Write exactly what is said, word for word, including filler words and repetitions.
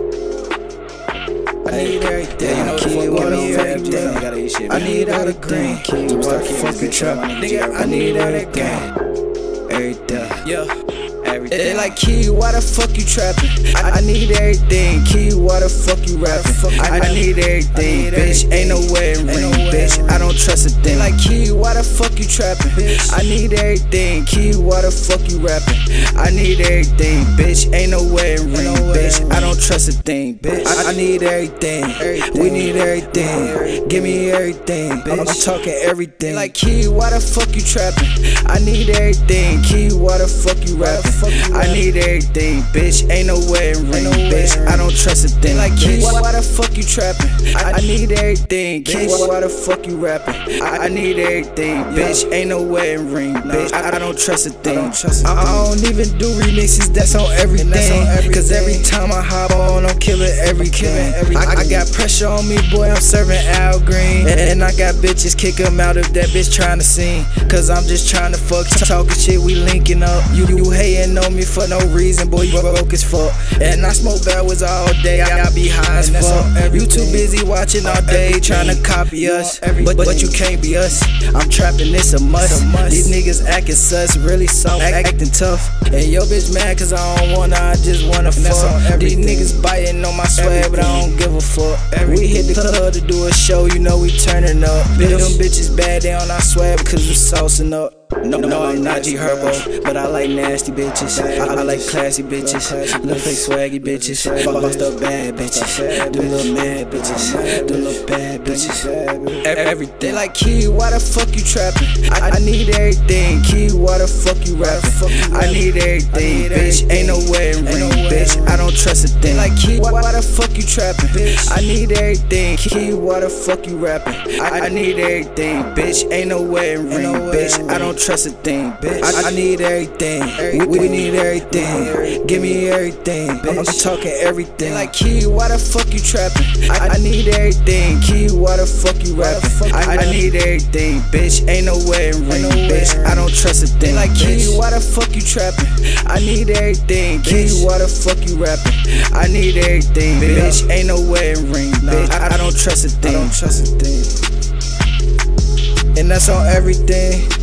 I need everything. You know what the fuck going on, everything. I need all the green. What the fuck you trap, nigga? I need all that game. Everything. Yeah. Everything. It like Key, why the fuck you trapping? I, I need everything. Key, why the fuck you rapping? I, I need everything, bitch. Ain't no wedding ring, bitch. I don't trust a thing. Like Key, why the fuck you trapping? I need everything. Key, why the fuck you rapping? I need everything, bitch. Ain't no wedding ring, bitch. I don't trust a thing, bitch. I, I need everything. We need everything. Give me everything. I'm, I'm talking everything. Like Key, why the fuck you trapping? I need everything. Key, why the fuck you rapping? I need everything, bitch. Ain't no wedding ring, bitch. I don't trust a thing. Like Key, why, why the fuck you trapping? I, I need everything. Key, why, why the fuck you rapping? I, I need everything, bitch. Ain't no wedding ring, bitch. I, I don't trust a thing. I, I don't even do remixes. That's on everything. Cause every time I hop on, I'm killing everything. I, I got pressure on me, boy. I'm serving Al Green, and I got bitches kick them out if that bitch trying to sing. Cause I'm just trying to fuck, talking shit. We linking up. You, you hating on me for no reason, boy, you broke as fuck. And I smoke backwards all day, I, I be high as fuck. You too busy watching all day, trying to copy us, but, but you can't be us. I'm trapping, it's a must. These niggas acting sus, really soft, act, acting tough. And yo bitch mad cause I don't wanna, I just wanna fuck. These niggas biting on my swag, but I don't give a fuck. We hit the club to do a show, you know we turning up. Them bitches bad, they on our swag because we saucing up. No, no, I'm not G Herbo, but I like nasty bitches. I, I like classy bitches, little fake swaggy bitches, bust up bad bitches, do little mad bitches, do little bad bitches. Everything. Like Key, why the fuck you trapping? I, I need everything. Key, why the fuck you rapping? I need everything, bitch. Ain't no wedding ring, bitch. I don't trust a thing. Like Key, why, why the fuck you trapping? I need everything. Key, why the fuck you rapping? I, I need everything, bitch. Ain't no wedding ring, bitch. I don't trust a thing, bitch. I, I need everything. We, we need everything. Give me everything. I'm, I'm talking everything. Like Key, why the fuck you trapping? I, I need everything. Key, why the fuck you rapping? I, I need everything, bitch. Ain't no wedding ring, bitch. I don't trust a thing. Like Key, why the fuck you trapping? I need everything. Key, why the fuck you rapping? I need everything, bitch. Ain't no wedding ring, bitch. I, I don't trust a thing. I don't trust a thing. And that's on everything.